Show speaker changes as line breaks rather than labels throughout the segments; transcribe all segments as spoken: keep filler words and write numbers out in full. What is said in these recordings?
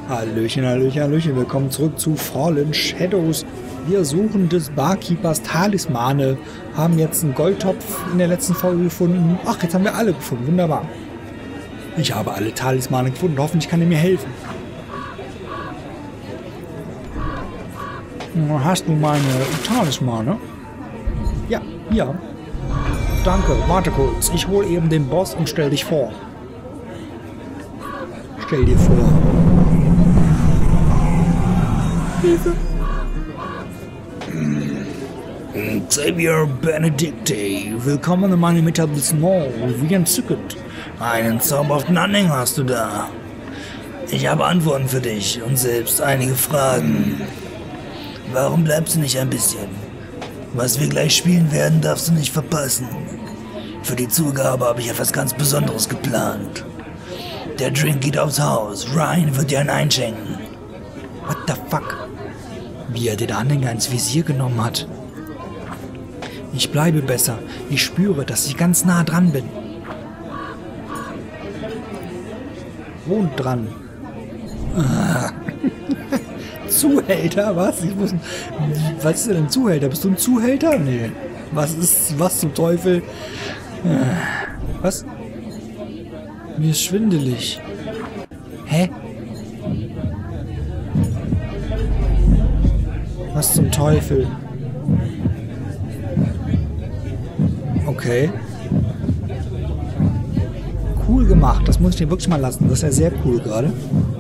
Hallöchen, Hallöchen, Hallöchen, willkommen zurück zu Fallen Shadows. Wir suchen des Barkeepers Talismane, haben jetzt einen Goldtopf in der letzten Folge gefunden. Ach, jetzt haben wir alle gefunden, wunderbar. Ich habe alle Talismane gefunden, hoffentlich kann er mir helfen. Hast du meine Talismane? Ja, ja. Danke, warte kurz, ich hole eben den Boss und stell dich vor. Stell dir vor. Hilfe. Xavier Benedicte, willkommen in meinem Etablissement. Wie entzückend. Einen zauberhaften Anhänger hast du da. Ich habe Antworten für dich und selbst einige Fragen. Warum bleibst du nicht ein bisschen? Was wir gleich spielen werden, darfst du nicht verpassen. Für die Zugabe habe ich etwas ganz Besonderes geplant. Der Drink geht aufs Haus. Ryan wird dir einen einschenken. What the fuck? Wie er den Anhänger ins Visier genommen hat. Ich bleibe besser. Ich spüre, dass ich ganz nah dran bin. Wohnt dran. Ah. Zuhälter? Was? Ich muss, was ist denn ein Zuhälter? Bist du ein Zuhälter? Nee. Was ist, was zum Teufel? Was? Mir ist schwindelig. Hä? Was zum Teufel? Okay. Cool gemacht. Das muss ich dir wirklich mal lassen. Das ist ja sehr cool gerade.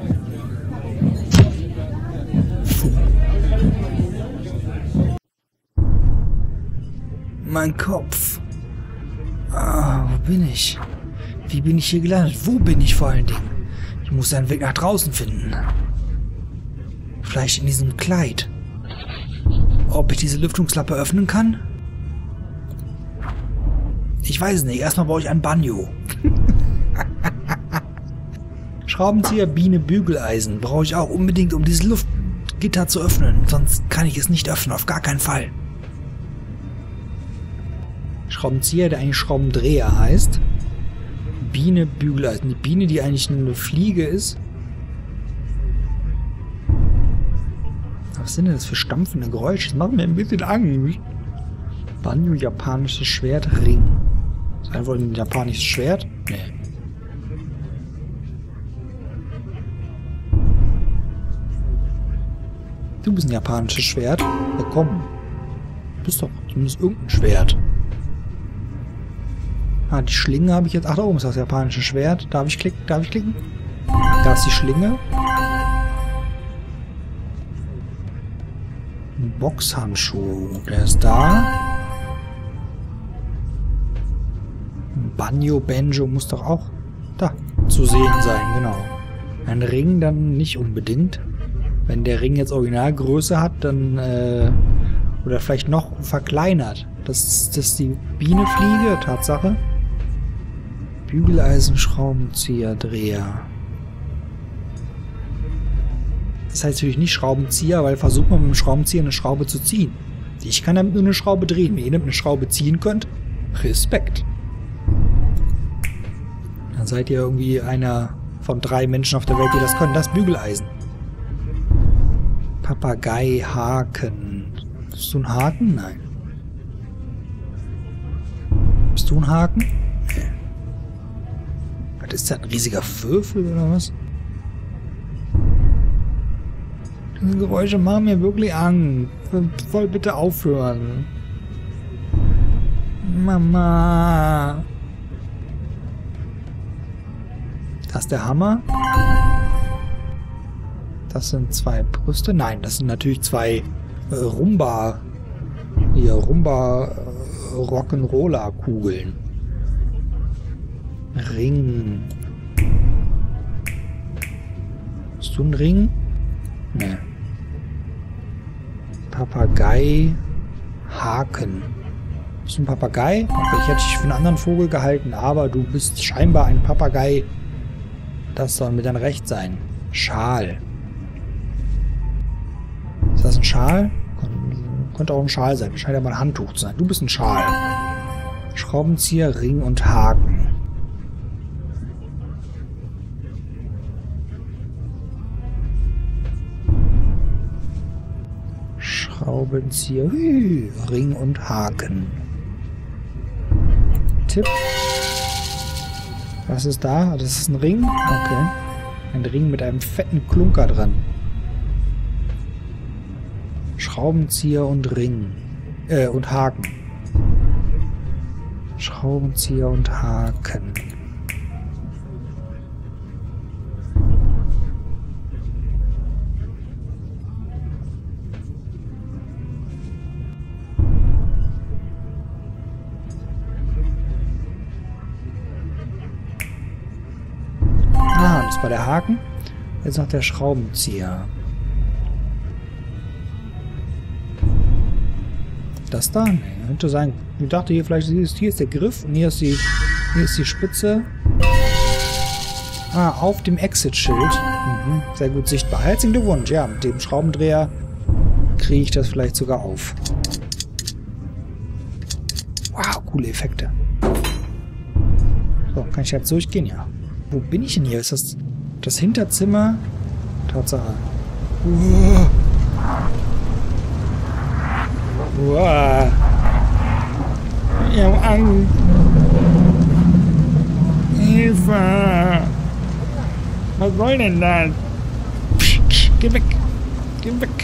Mein Kopf. Ah, wo bin ich? Wie bin ich hier gelandet? Wo bin ich vor allen Dingen? Ich muss einen Weg nach draußen finden. Vielleicht in diesem Kleid. Ob ich diese Lüftungsklappe öffnen kann? Ich weiß es nicht. Erstmal brauche ich ein Banjo. Schraubenzieher, Biene, Bügeleisen. Brauche ich auch unbedingt, um dieses Luftgitter zu öffnen. Sonst kann ich es nicht öffnen. Auf gar keinen Fall. Schraubenzieher, der eigentlich Schraubendreher heißt. Biene, Bügeleisen. Die Biene, die eigentlich eine Fliege ist. Was sind denn das für stampfende Geräusche? Das macht mir ein bisschen Angst. Banjo, japanisches Schwert, Ring. Ist einfach ein japanisches Schwert? Nee. Du bist ein japanisches Schwert? Ja, komm. Du bist doch zumindest irgendein Schwert. Ah, die Schlinge habe ich jetzt. Ach, da oben ist das japanische Schwert. Darf ich klicken? Darf ich klicken? Da ist die Schlinge. Ein Boxhandschuh. Der ist da. Ein Banjo, Banjo muss doch auch da zu sehen sein, genau. Ein Ring dann nicht unbedingt. Wenn der Ring jetzt Originalgröße hat, dann äh, oder vielleicht noch verkleinert. Das ist, das ist die Bienefliege, Tatsache. Bügeleisen, Schraubenzieher, Dreher. Das heißt natürlich nicht Schraubenzieher, weil versucht man mit dem Schraubenzieher eine Schraube zu ziehen. Ich kann damit nur eine Schraube drehen. Wenn ihr damit eine Schraube ziehen könnt, Respekt. Dann seid ihr irgendwie einer von drei Menschen auf der Welt, die das können. Das Bügeleisen. Papagei, Haken. Bist du ein Haken? Nein. Bist du ein Haken? Nee. Was ist das? Ein riesiger Würfel oder was? Diese Geräusche machen mir wirklich Angst. Voll bitte aufhören. Mama. Das ist der Hammer. Das sind zwei Brüste. Nein, das sind natürlich zwei äh, Rumba. Hier, Rumba äh, Rock'n'Roller Kugeln. Ring. Bist du ein Ring? Nee. Papagei. Haken. Bist du ein Papagei? Okay, ich hätte dich für einen anderen Vogel gehalten, aber du bist scheinbar ein Papagei. Das soll mir dann recht sein. Schal. Ist das ein Schal? Könnte auch ein Schal sein. Scheint aber ein Handtuch zu sein. Du bist ein Schal. Schraubenzieher, Ring und Haken. Schraubenzieher, Hü, Ring und Haken. Tipp. Was ist da? Das ist ein Ring? Okay. Ein Ring mit einem fetten Klunker dran. Schraubenzieher und Ring. Äh, und Haken. Schraubenzieher und Haken. Ah, das war der Haken. Jetzt noch der Schraubenzieher. Das da? Nee, könnte sein. Ich dachte hier vielleicht, hier ist, hier ist der Griff und hier ist die, hier ist die Spitze. Ah, auf dem Exit-Schild. Mhm, sehr gut sichtbar. Herzlichen Glückwunsch. Ja, mit dem Schraubendreher kriege ich das vielleicht sogar auf. Wow, coole Effekte. So, kann ich jetzt durchgehen? Ja. Wo bin ich denn hier? Ist das das Hinterzimmer? Tatsache. Uah. Uah. Ich hab Angst. Hilfe! Was soll denn das? Psch, geh weg! Geh weg!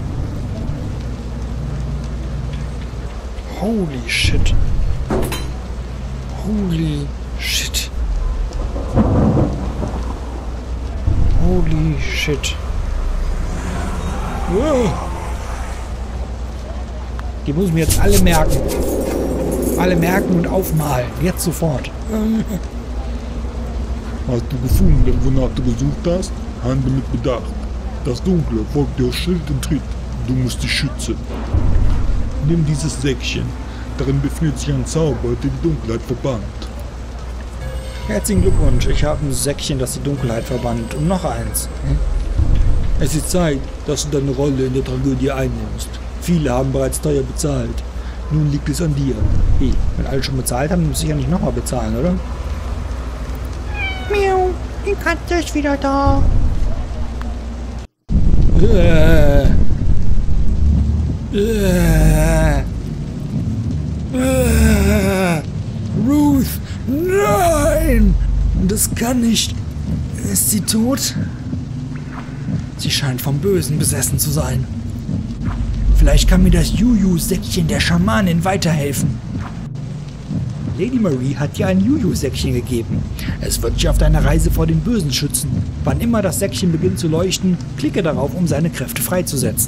Holy shit! Holy shit! Holy shit! Wow. Die muss ich mir jetzt alle merken. Alle merken und aufmalen. Jetzt sofort.
Hast du gefunden, wonach du gesucht hast? Handle mit Bedacht. Das Dunkle folgt dir auf Schild und Tritt. Du musst dich schützen. Nimm dieses Säckchen. Darin befindet sich ein Zauber, der die Dunkelheit verbannt.
Herzlichen Glückwunsch. Ich habe ein Säckchen, das die Dunkelheit verbannt. Und noch eins. Hm? Es ist Zeit, dass du deine Rolle in der Tragödie einnimmst. Viele haben bereits teuer bezahlt. Nun liegt es an dir. Hey, wenn alle schon bezahlt haben, muss ich ja nicht nochmal bezahlen, oder? Miau, die Katze ist wieder da. Äh. Äh. Äh. Ruth, nein! Das kann nicht. Ist sie tot? Sie scheint vom Bösen besessen zu sein. Vielleicht kann mir das Juju-Säckchen der Schamanin weiterhelfen. Lady Marie hat dir ein Juju-Säckchen gegeben. Es wird dich auf deiner Reise vor den Bösen schützen. Wann immer das Säckchen beginnt zu leuchten, klicke darauf, um seine Kräfte freizusetzen.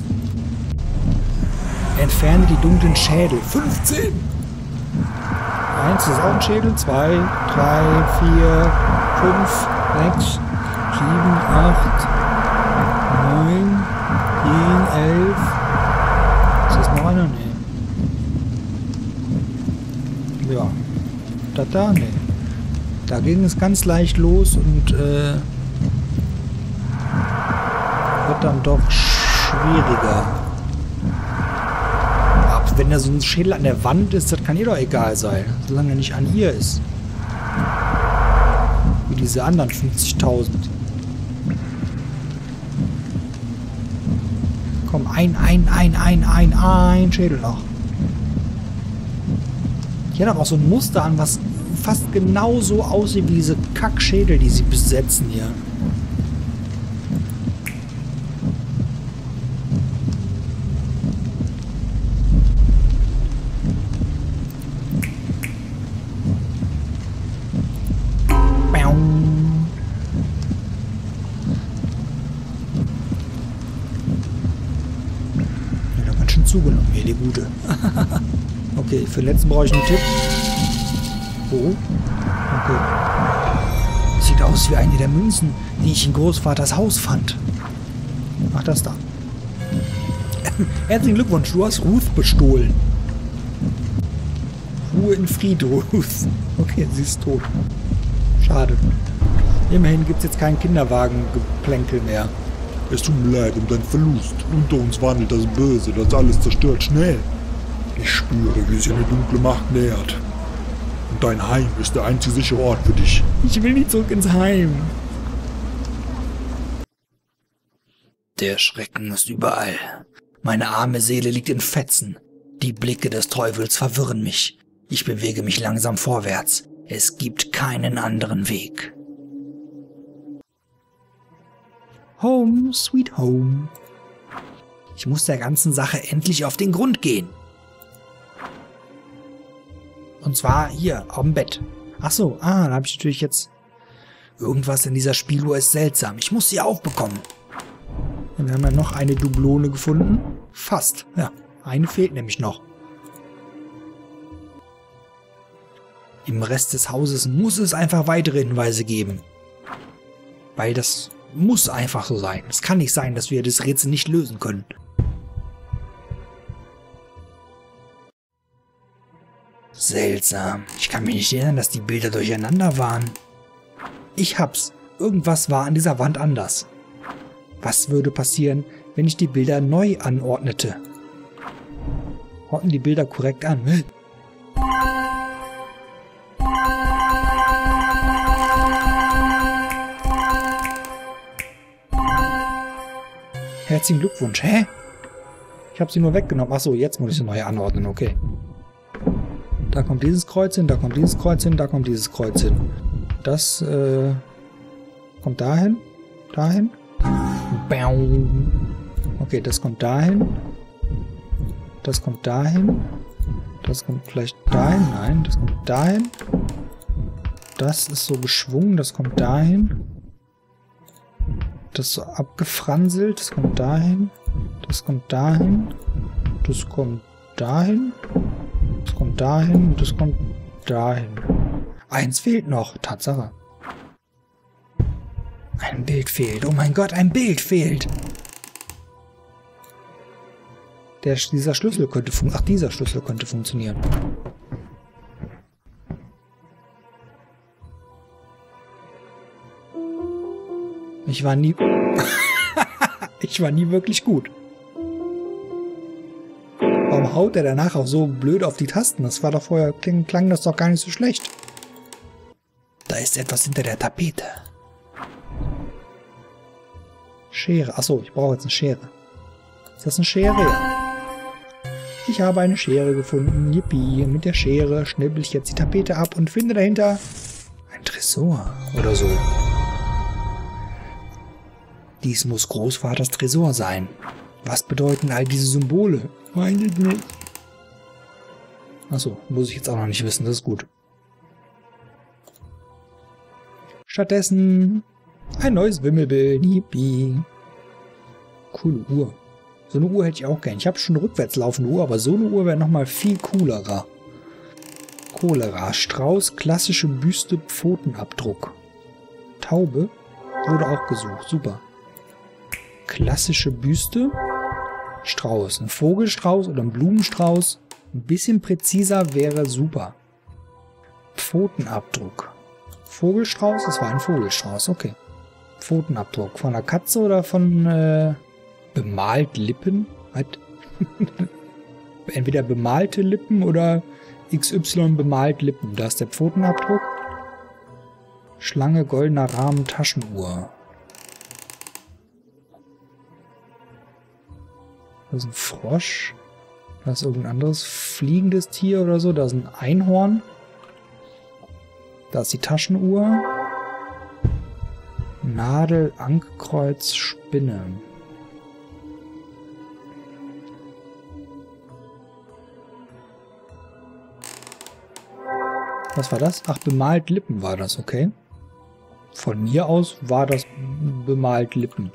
Entferne die dunklen Schädel. fünfzehn! Eins ist auch ein Schädel. Zwei, drei, vier, fünf, sechs, sieben, acht, neun, zehn, elf. Ist das noch einer? Nee. Ja. Da, da, nee. Da ging es ganz leicht los und äh, wird dann doch schwieriger. Aber wenn da so ein Schädel an der Wand ist, das kann ihr doch egal sein. Solange er nicht an ihr ist. Wie diese anderen fünfzigtausend. Komm, ein, ein, ein, ein, ein, ein Schädel noch. Die hat aber auch so ein Muster an, was fast genauso aussieht wie diese Kackschädel, die sie besetzen hier. Ja, da ganz schön zugenommen hier, die Gute. Okay, für den letzten brauche ich einen Tipp. Oh. Okay. Sieht aus wie eine der Münzen, die ich in Großvaters Haus fand. Ach, das da. Herzlichen Glückwunsch, du hast Ruth bestohlen. Ruhe in Frieden, Ruth. Okay, sie ist tot. Schade. Immerhin gibt es jetzt keinen Kinderwagengeplänkel mehr.
Es tut mir leid um deinen Verlust. Unter uns wandelt das Böse, das alles zerstört schnell. Ich spüre, wie sich eine dunkle Macht nähert. Und dein Heim ist der einzige sichere Ort für dich.
Ich will nicht zurück ins Heim. Der Schrecken ist überall. Meine arme Seele liegt in Fetzen. Die Blicke des Teufels verwirren mich. Ich bewege mich langsam vorwärts. Es gibt keinen anderen Weg. Home, sweet home. Ich muss der ganzen Sache endlich auf den Grund gehen. Und zwar hier, auf dem Bett. Ach so, ah, da habe ich natürlich jetzt... Irgendwas in dieser Spieluhr ist seltsam. Ich muss sie aufbekommen. Und wir haben ja noch eine Dublone gefunden. Fast, ja. Eine fehlt nämlich noch. Im Rest des Hauses muss es einfach weitere Hinweise geben. Weil das muss einfach so sein. Es kann nicht sein, dass wir das Rätsel nicht lösen können. Seltsam. Ich kann mich nicht erinnern, dass die Bilder durcheinander waren. Ich hab's. Irgendwas war an dieser Wand anders. Was würde passieren, wenn ich die Bilder neu anordnete? Ordnen die Bilder korrekt an. Herzlichen Glückwunsch. Hä? Ich habe sie nur weggenommen. Achso, jetzt muss ich sie neu anordnen. Okay. Da kommt dieses Kreuz hin, da kommt dieses Kreuz hin, da kommt dieses Kreuz hin. Das äh, kommt dahin. Dahin. Okay, das kommt dahin. Das kommt dahin. Das kommt vielleicht dahin. Nein, das kommt dahin. Das ist so geschwungen, das kommt dahin. Das ist so abgefranselt, das kommt dahin. Das kommt dahin. Das kommt dahin. Das kommt dahin und das kommt dahin. Eins fehlt noch, Tatsache. Ein Bild fehlt. Oh mein Gott, ein Bild fehlt. Der, dieser Schlüssel könnte funktionieren. Ach, dieser Schlüssel könnte funktionieren. Ich war nie... ich war nie wirklich gut. Warum haut er danach auch so blöd auf die Tasten? Das war doch vorher... Klang, klang das doch gar nicht so schlecht. Da ist etwas hinter der Tapete. Schere. Achso, ich brauche jetzt eine Schere. Ist das eine Schere? Ja. Ich habe eine Schere gefunden. Yippie. Mit der Schere schnibbel ich jetzt die Tapete ab und finde dahinter ein Tresor oder so. Dies muss Großvaters Tresor sein. Was bedeuten all diese Symbole? Weiß ich nicht. Achso, muss ich jetzt auch noch nicht wissen. Das ist gut. Stattdessen ein neues Wimmelbild. Yippie. Coole Uhr. So eine Uhr hätte ich auch gern. Ich habe schon eine rückwärts laufende Uhr, aber so eine Uhr wäre nochmal viel coolerer. Cholera. Strauß, klassische Büste, Pfotenabdruck. Taube wurde auch gesucht. Super. Klassische Büste. Strauß. Ein Vogelstrauß oder ein Blumenstrauß. Ein bisschen präziser wäre super. Pfotenabdruck. Vogelstrauß? Das war ein Vogelstrauß. Okay. Pfotenabdruck. Von einer Katze oder von äh, bemalt Lippen? Was? Entweder bemalte Lippen oder X Y bemalt Lippen. Da ist der Pfotenabdruck. Schlange, goldener Rahmen, Taschenuhr. Da ist ein Frosch. Da ist irgendein anderes fliegendes Tier oder so. Da ist ein Einhorn. Da ist die Taschenuhr. Nadel, Ankkreuz, Spinne. Was war das? Ach, bemalt Lippen war das, okay. Von mir aus war das bemalt Lippen.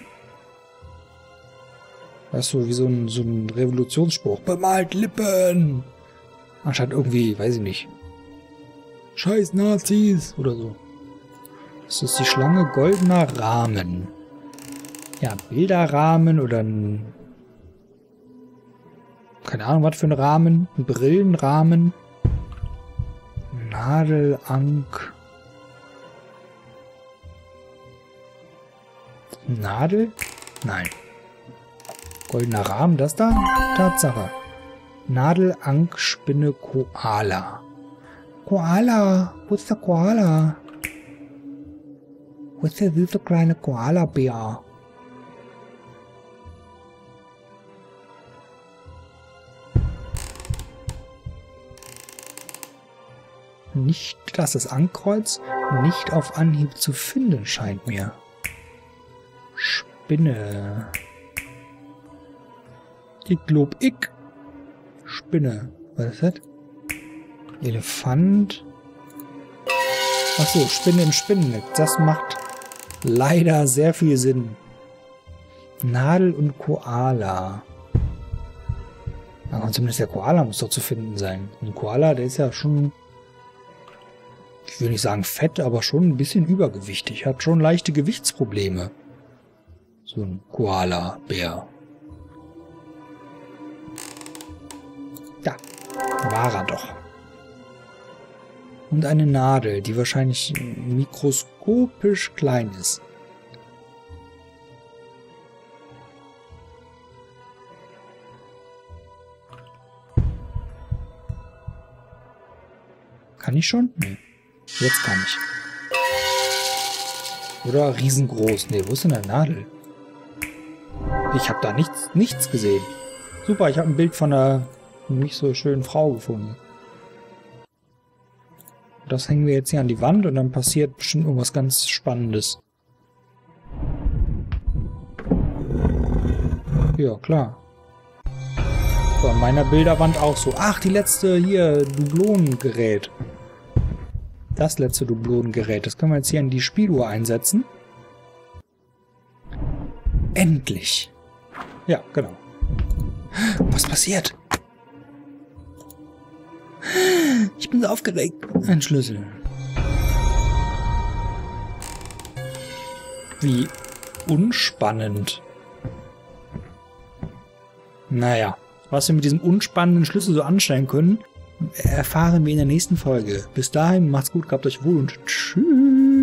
Das ist so wie so ein, so ein Revolutionsspruch. Bemalt Lippen! Anstatt irgendwie, weiß ich nicht. Scheiß Nazis! Oder so. Das ist die Schlange goldener Rahmen. Ja, Bilderrahmen oder ein... Keine Ahnung, was für ein Rahmen. Ein Brillenrahmen. Nadelank. Nadel? Nein. Goldener Rahmen, das da? Tatsache. Nadelank, Spinne, Koala. Koala, wo ist der Koala? Wo ist der süße kleine Koala-Bär? nicht, das ist das Ankreuz, nicht auf Anhieb zu finden, scheint mir. Spinne. Ich glaub, ich. Spinne. Was ist das? Elefant. Achso, Spinne im Spinnennetz. Das macht leider sehr viel Sinn. Nadel und Koala. Aber zumindest der Koala muss doch zu finden sein. Ein Koala, der ist ja schon, ich will nicht sagen fett, aber schon ein bisschen übergewichtig. Hat schon leichte Gewichtsprobleme. So ein Koala-Bär. Da war er doch. Und eine Nadel, die wahrscheinlich mikroskopisch klein ist. Kann ich schon? Nee. Jetzt kann ich. Oder riesengroß. Nee, wo ist denn eine Nadel? Ich habe da nichts, nichts gesehen. Super, ich habe ein Bild von einer nicht so schönen Frau gefunden. Das hängen wir jetzt hier an die Wand und dann passiert bestimmt irgendwas ganz Spannendes. Ja, klar. So, an meiner Bilderwand auch so. Ach, die letzte hier, Dublonengerät. Das letzte Dublonengerät. Das können wir jetzt hier in die Spieluhr einsetzen. Endlich. Ja, genau. Was passiert? Ich bin so aufgeregt. Ein Schlüssel. Wie unspannend. Naja, was wir mit diesem unspannenden Schlüssel so anstellen können, erfahren wir in der nächsten Folge. Bis dahin, macht's gut, gehabt euch wohl und tschüss.